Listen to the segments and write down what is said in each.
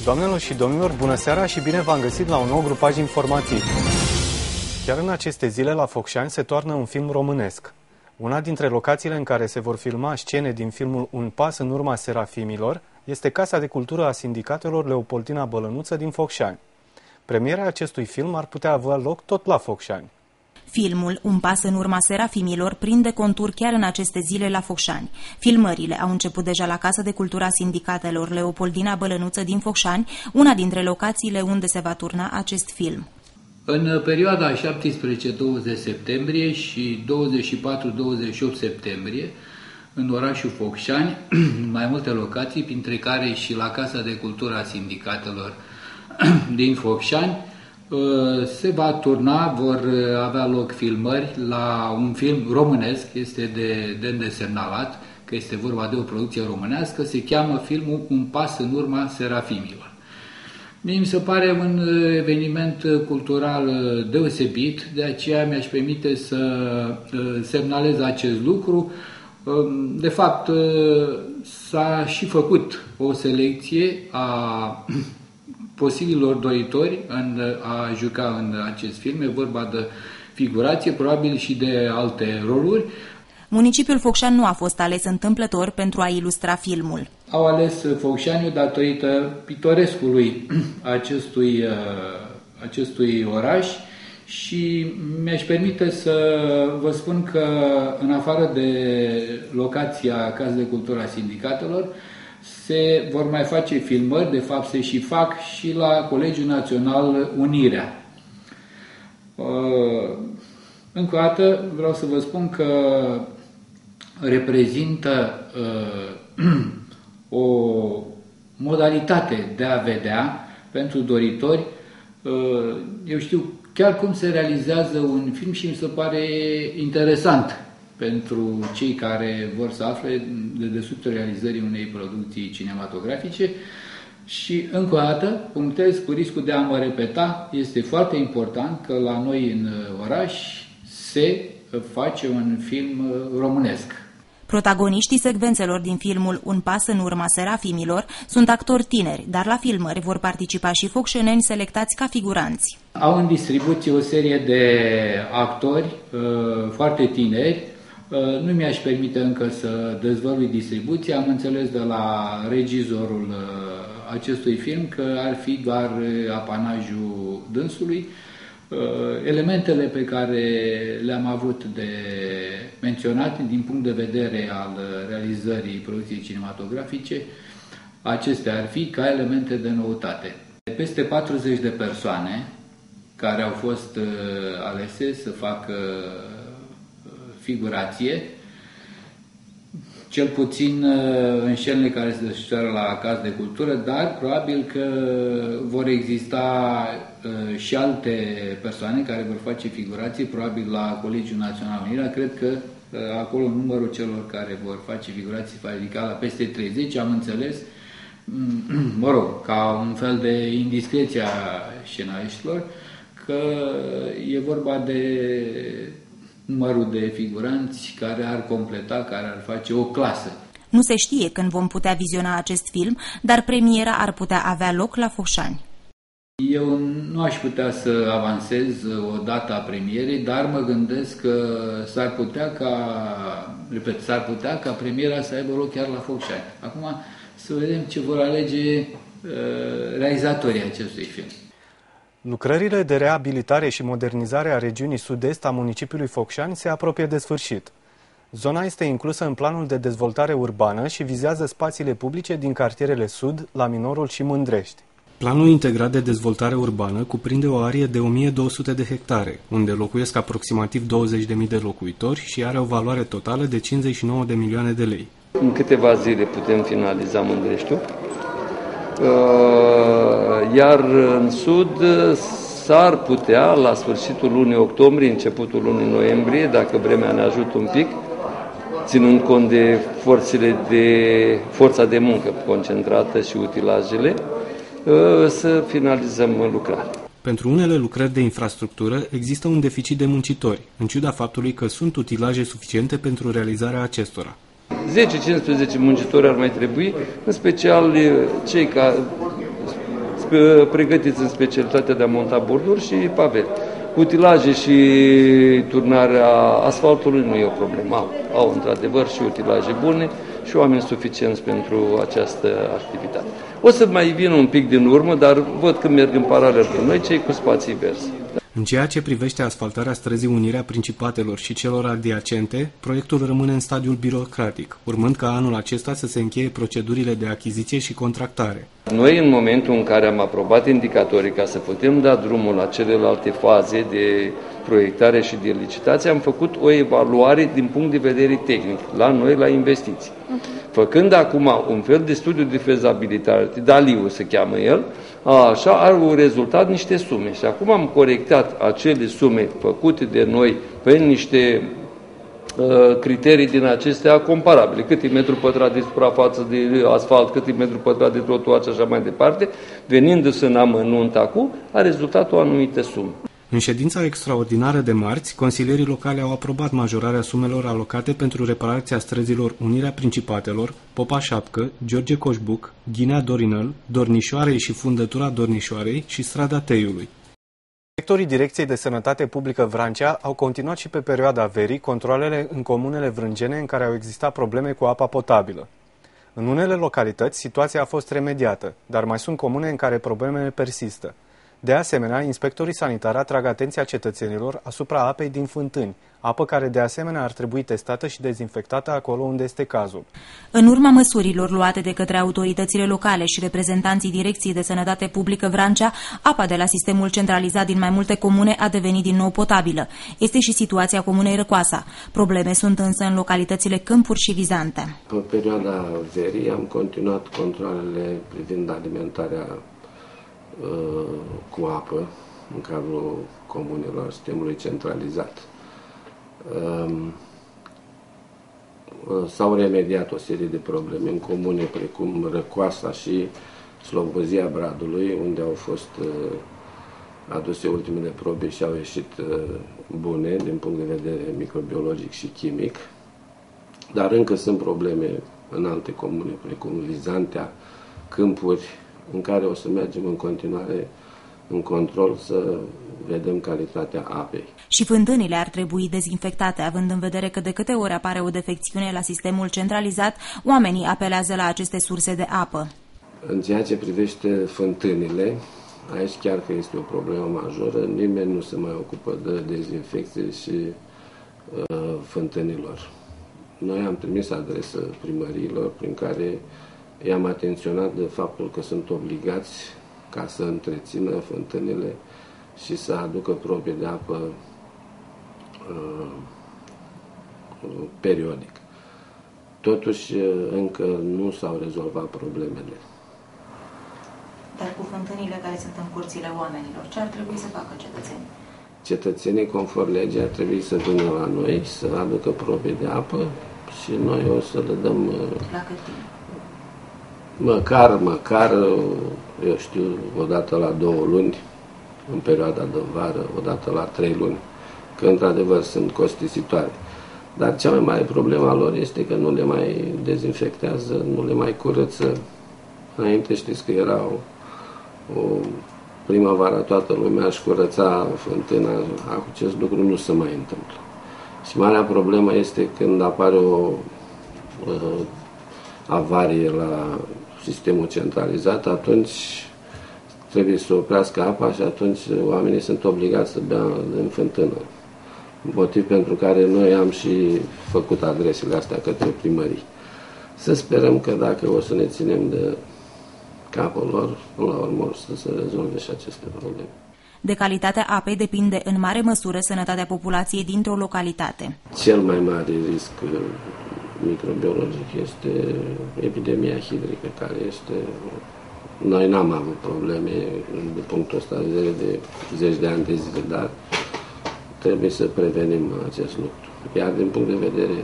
Doamnelor și domnilor, bună seara și bine v-am găsit la un nou grupaj informativ. Chiar în aceste zile la Focșani se toarnă un film românesc. Una dintre locațiile în care se vor filma scene din filmul Un pas în urma Serafimilor este Casa de Cultură a Sindicatelor Leopoldina Bălănuță din Focșani. Premiera acestui film ar putea avea loc tot la Focșani. Filmul Un pas în urma Serafimilor prinde contur chiar în aceste zile la Focșani. Filmările au început deja la Casa de Cultură a Sindicatelor Leopoldina Bălănuță din Focșani, una dintre locațiile unde se va turna acest film. În perioada 17-20 septembrie și 24-28 septembrie, în orașul Focșani, mai multe locații, printre care și la Casa de Cultură a Sindicatelor din Focșani, se va turna, vor avea loc filmări la un film românesc, este de îndesemnalat că este vorba de o producție românească, se cheamă filmul Un pas în urma Serafimilor. Mie mi se pare un eveniment cultural deosebit, de aceea mi-aș permite să semnalez acest lucru. De fapt, s-a și făcut o selecție a posibilor doritori a juca în acest film. E vorba de figurație, probabil și de alte roluri. Municipiul Focșani nu a fost ales întâmplător pentru a ilustra filmul. Au ales Focșaniul datorită pitorescului acestui oraș și mi-aș permite să vă spun că în afară de locația Casei de Cultură a Sindicatelor, se vor mai face filmări, de fapt se și fac și la Colegiul Național Unirea. Încă o dată vreau să vă spun că reprezintă o modalitate de a vedea pentru doritori, eu știu chiar cum se realizează un film și mi se pare interesant pentru cei care vor să afle de desubtul realizării unei producții cinematografice. Și încă o dată, punctez cu riscul de a mă repeta, este foarte important că la noi în oraș se face un film românesc. Protagoniștii secvențelor din filmul Un pas în urma Serafimilor sunt actori tineri, dar la filmări vor participa și focșeneni selectați ca figuranți. Au în distribuție o serie de actori foarte tineri. Nu mi-aș permite încă să dezvălui distribuția. Am înțeles de la regizorul acestui film că ar fi doar apanajul dânsului. Elementele pe care le-am avut de menționat din punct de vedere al realizării producției cinematografice, acestea ar fi ca elemente de noutate. Peste 40 de persoane care au fost alese să facă figurație, cel puțin în scenele care se desfășoară la Casa de Cultură, dar probabil că vor exista și alte persoane care vor face figurație, probabil la Colegiul Național Unirea. Cred că acolo numărul celor care vor face figurații va ridica la peste 30, am înțeles, mă rog, ca un fel de indiscreție a scenariștilor, că e vorba de numărul de figuranți care ar completa, care ar face o clasă. Nu se știe când vom putea viziona acest film, dar premiera ar putea avea loc la Focșani. Eu nu aș putea să avansez o dată a premierei, dar mă gândesc că s-ar putea ca premiera să aibă loc chiar la Focșani. Acum să vedem ce vor alege realizatorii acestui film. Lucrările de reabilitare și modernizare a regiunii sud-est a municipiului Focșani se apropie de sfârșit. Zona este inclusă în planul de dezvoltare urbană și vizează spațiile publice din cartierele Sud, La Minorul și Mândrești. Planul integrat de dezvoltare urbană cuprinde o arie de 1200 de hectare, unde locuiesc aproximativ 20.000 de locuitori și are o valoare totală de 59 de milioane de lei. În câteva zile putem finaliza Mândreștiul. Iar în sud s-ar putea, la sfârșitul lunii octombrie, începutul lunii noiembrie, dacă vremea ne ajută un pic, ținând cont de forța de muncă concentrată și utilajele, să finalizăm lucrarea. Pentru unele lucrări de infrastructură există un deficit de muncitori, în ciuda faptului că sunt utilaje suficiente pentru realizarea acestora. 10-15 muncitori ar mai trebui, în special cei pregătiți în specialitatea de a monta borduri și pavele. Utilaje și turnarea asfaltului nu e o problemă. Au într-adevăr și utilaje bune și oameni suficienți pentru această activitate. O să mai vină un pic din urmă, dar văd că merg în paralel cu noi cei cu spații verzi. În ceea ce privește asfaltarea străzii Unirea Principatelor și celor adiacente, proiectul rămâne în stadiul birocratic, urmând ca anul acesta să se încheie procedurile de achiziție și contractare. Noi, în momentul în care am aprobat indicatorii ca să putem da drumul la celelalte faze de proiectare și de licitație, am făcut o evaluare din punct de vedere tehnic, la noi, la investiții. Făcând acum un fel de studiu de fezabilitate, DALIU se cheamă el, așa are rezultat niște sume. Și acum am corectat acele sume făcute de noi pe niște criterii din acestea comparabile. Cât e metru pătrat de suprafață de asfalt, cât e metru pătrat de trotuar și așa mai departe, venindu-se în amănunt acum, a rezultat o anumită sumă. În ședința extraordinară de marți, consilierii locali au aprobat majorarea sumelor alocate pentru reparația străzilor Unirea Principatelor, Popa Șapcă, George Coșbuc, Ghinea Dorinăl, Dornișoarei și Fundătura Dornișoarei și Strada Teiului. Directorii Direcției de Sănătate Publică Vrancea au continuat și pe perioada verii controalele în comunele vrângene în care au existat probleme cu apa potabilă. În unele localități, situația a fost remediată, dar mai sunt comune în care problemele persistă. De asemenea, inspectorii sanitari atrag atenția cetățenilor asupra apei din fântâni, apă care de asemenea ar trebui testată și dezinfectată acolo unde este cazul. În urma măsurilor luate de către autoritățile locale și reprezentanții Direcției de Sănătate Publică Vrancea, apa de la sistemul centralizat din mai multe comune a devenit din nou potabilă. Este și situația comunei Răcoasa. Probleme sunt însă în localitățile Câmpuri și Vizante. Pe perioada verii am continuat controalele privind alimentarea cu apă în cadrul comunelor sistemului centralizat. S-au remediat o serie de probleme în comune precum Răcoasa și Slobozia Bradului, unde au fost aduse ultimele probe și au ieșit bune din punct de vedere microbiologic și chimic, dar încă sunt probleme în alte comune precum Vizantea, Câmpuri, în care o să mergem în continuare în control să vedem calitatea apei. Și fântânile ar trebui dezinfectate, având în vedere că de câte ori apare o defecțiune la sistemul centralizat, oamenii apelează la aceste surse de apă. În ceea ce privește fântânile, aici chiar că este o problemă majoră, nimeni nu se mai ocupă de dezinfecție și fântânilor. Noi am trimis adresă primăriilor prin care i-am atenționat de faptul că sunt obligați ca să întrețină fântânile și să aducă probe de apă periodic. Totuși, încă nu s-au rezolvat problemele. Dar cu fântânile care sunt în curțile oamenilor, ce ar trebui să facă cetățenii? Cetățenii, conform legii, ar trebui să vină la noi, să aducă probe de apă și noi o să le dăm... La cât timp? Măcar, eu știu, odată la 2 luni, în perioada de vară, odată la 3 luni, că într-adevăr sunt costisitoare. Dar cea mai mare problemă a lor este că nu le mai dezinfectează, nu le mai curăță. Înainte știți că era o primăvară, toată lumea își curăța fântâna, acest lucru nu se mai întâmplă. Și marea problemă este când apare o avarie la sistemul centralizat, atunci trebuie să oprească apa și atunci oamenii sunt obligați să bea în fântână. Motiv pentru care noi am și făcut adresele astea către primării. Să sperăm că dacă o să ne ținem de capul lor, până la urmă să se rezolve și aceste probleme. De calitatea apei depinde în mare măsură sănătatea populației dintr-o localitate. Cel mai mare risc microbiologic este epidemia hidrică, care este... Noi n-am avut probleme de punctul ăsta de vedere de 10 de ani de zile, dar trebuie să prevenim acest lucru. Iar din punct de vedere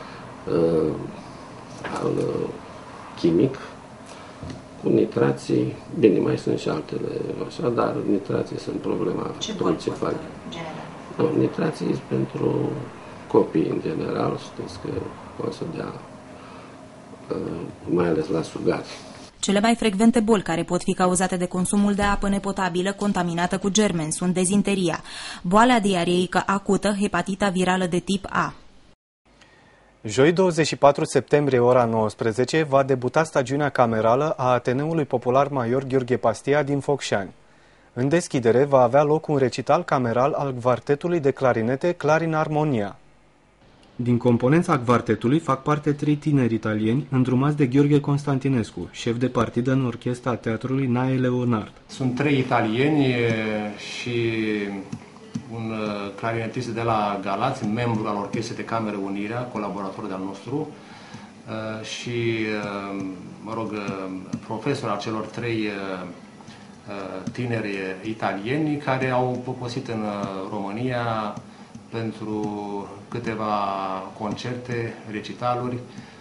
al chimic, cu nitrații, bine, mai sunt și altele așa, dar nitrații sunt problema principală. Nu, nitrații pentru copii în general, știți că o să dea, mai ales la sugari. Cele mai frecvente boli care pot fi cauzate de consumul de apă nepotabilă contaminată cu germeni sunt dezinteria, boala diareică acută, hepatita virală de tip A. Joi 24 septembrie, ora 19, va debuta stagiunea camerală a Ateneului Popular Major Gheorghe Pastia din Focșani. În deschidere va avea loc un recital cameral al quartetului de clarinete Clarin Armonia. Din componența quartetului fac parte 3 tineri italieni îndrumați de Gheorghe Constantinescu, șef de partidă în orchestra teatrului Nae Leonard. Sunt 3 italieni și un clarinetist de la Galați, membru al Orchestrei de Cameră Unirea, colaborator de-al nostru, și, profesor al celor 3 tineri italieni care au poposit în România pentru câteva concerte, recitaluri,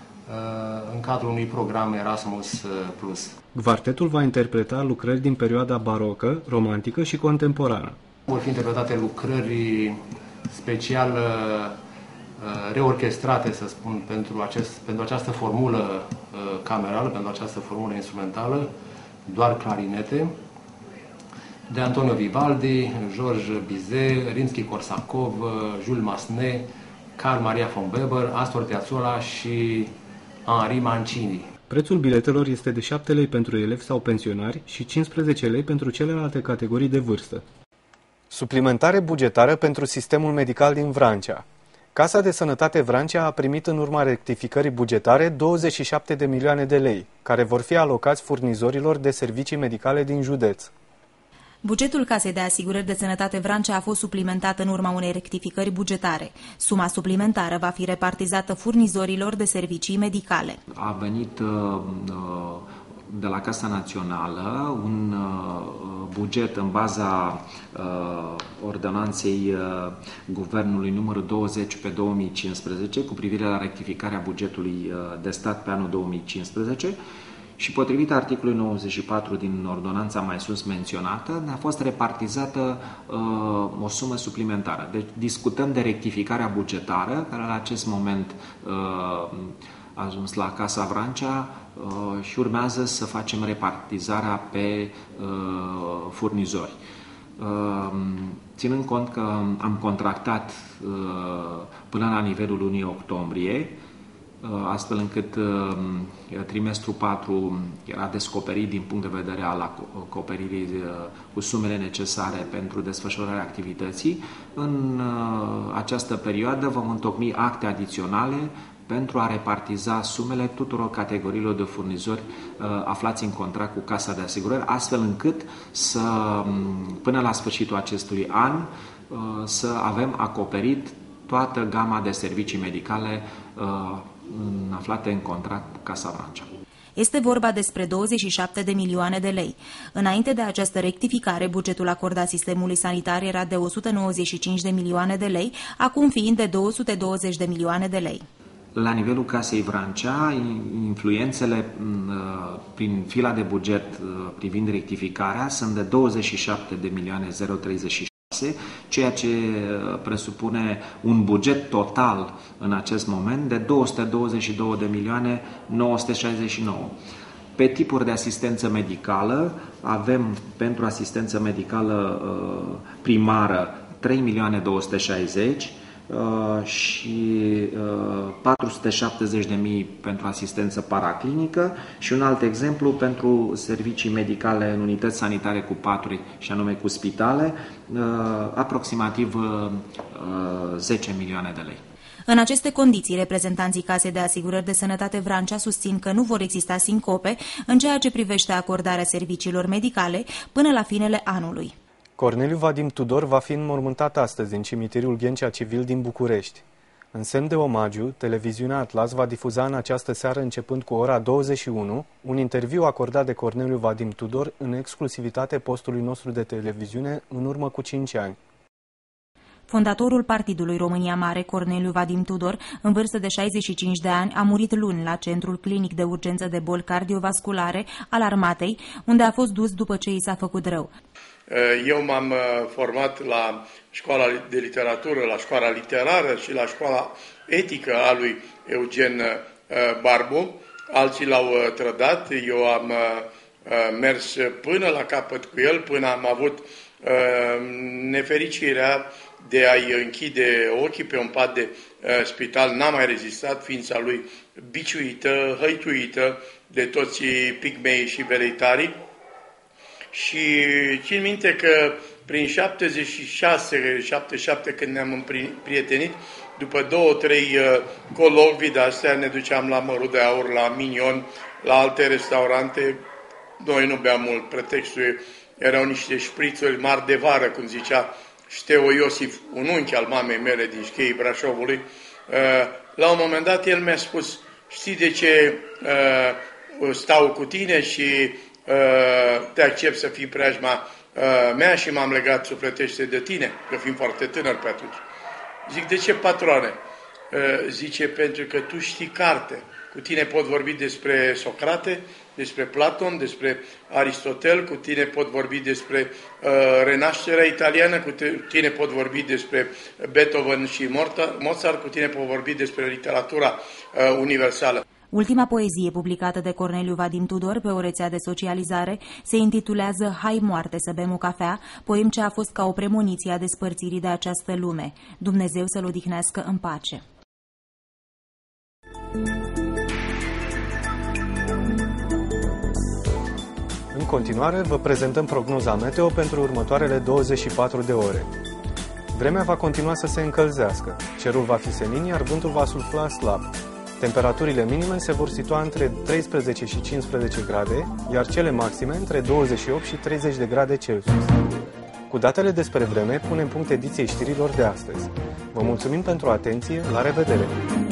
în cadrul unui program Erasmus+. Quartetul va interpreta lucrări din perioada barocă, romantică și contemporană. Vor fi interpretate lucrări special reorchestrate, să spun, pentru această formulă camerală, pentru această formulă instrumentală, doar clarinete, de Antonio Vivaldi, Georges Bizet, Rimsky-Korsakov, Jules Massenet, Carl Maria von Weber, Astor Piazzolla și Henri Mancini. Prețul biletelor este de 7 lei pentru elevi sau pensionari și 15 lei pentru celelalte categorii de vârstă. Suplimentare bugetară pentru sistemul medical din Vrancea. Casa de Sănătate Vrancea a primit în urma rectificării bugetare 27 de milioane de lei, care vor fi alocați furnizorilor de servicii medicale din județ. Bugetul Casei de Asigurări de Sănătate Vrancea a fost suplimentat în urma unei rectificări bugetare. Suma suplimentară va fi repartizată furnizorilor de servicii medicale. A venit de la Casa Națională un buget în baza ordonanței Guvernului numărul 20 pe 2015 cu privire la rectificarea bugetului de stat pe anul 2015 și potrivit articolului 94 din ordonanța mai sus menționată, ne-a fost repartizată o sumă suplimentară. Deci discutăm de rectificarea bugetară, care la acest moment a ajuns la Casa Vrancea și urmează să facem repartizarea pe furnizori. Ținând cont că am contractat până la nivelul lunii octombrie, astfel încât trimestrul 4 era descoperit din punct de vedere al acoperirii cu sumele necesare pentru desfășurarea activității. În această perioadă vom întocmi acte adiționale pentru a repartiza sumele tuturor categoriilor de furnizori aflați în contract cu Casa de Asigurări, astfel încât să, până la sfârșitul acestui an, să avem acoperit toată gama de servicii medicale aflate în contract cu Casa Vrancea. Este vorba despre 27 de milioane de lei. Înainte de această rectificare, bugetul acordat sistemului sanitar era de 195 de milioane de lei, acum fiind de 220 de milioane de lei. La nivelul Casei Vrancea, influențele prin fila de buget privind rectificarea sunt de 27 de milioane 036, ceea ce presupune un buget total în acest moment de 222 de milioane 969. Pe tipuri de asistență medicală avem pentru asistență medicală primară 3 milioane 260 și 470.000 pentru asistență paraclinică și un alt exemplu pentru servicii medicale în unități sanitare cu paturi și anume cu spitale, aproximativ 10 milioane de lei. În aceste condiții, reprezentanții Casei de Asigurări de Sănătate Vrancea susțin că nu vor exista sincope în ceea ce privește acordarea serviciilor medicale până la finele anului. Corneliu Vadim Tudor va fi înmormântat astăzi în cimitirul Ghencea Civil din București. În semn de omagiu, televiziunea Atlas va difuza în această seară, începând cu ora 21, un interviu acordat de Corneliu Vadim Tudor în exclusivitate postului nostru de televiziune în urmă cu 5 ani. Fondatorul Partidului România Mare, Corneliu Vadim Tudor, în vârstă de 65 de ani, a murit luni la Centrul Clinic de Urgență de Boli Cardiovasculare al Armatei, unde a fost dus după ce i s-a făcut rău. Eu m-am format la școala de literatură, la școala literară și la școala etică a lui Eugen Barbu alții l-au trădat, eu am mers până la capăt cu el, până am avut nefericirea de a-i închide ochii pe un pat de spital. N-a mai rezistat, ființa lui biciuită, hăituită de toți pigmeii și veleitarii. Și țin minte că prin 76-77, când ne-am împrietenit, după 2-3 colocvii de-astea, ne duceam la Mărul de Aur, la Minion, la alte restaurante. Noi nu beam mult, pretextul erau niște șprițuri mari de vară, cum zicea Șteo Iosif, un unchi al mamei mele din Șcheii Brașovului. La un moment dat el mi-a spus: știi de ce stau cu tine și te accept să fii preajma mea și m-am legat sufletește de tine, că fiind foarte tânăr pe atunci. Zic: de ce, patroane? Zice: pentru că tu știi carte. Cu tine pot vorbi despre Socrate, despre Platon, despre Aristotel, cu tine pot vorbi despre renașterea italiană, cu tine pot vorbi despre Beethoven și Mozart, cu tine pot vorbi despre literatura universală. Ultima poezie publicată de Corneliu Vadim Tudor pe o rețea de socializare se intitulează Hai moarte să bem o cafea, poem ce a fost ca o premoniție a despărțirii de această lume. Dumnezeu să-l odihnească în pace. În continuare, vă prezentăm prognoza meteo pentru următoarele 24 de ore. Vremea va continua să se încălzească, cerul va fi senin, iar vântul va sufla slab. Temperaturile minime se vor situa între 13 și 15 grade, iar cele maxime între 28 și 30 de grade Celsius. Cu datele despre vreme punem punct ediției știrilor de astăzi. Vă mulțumim pentru atenție, la revedere!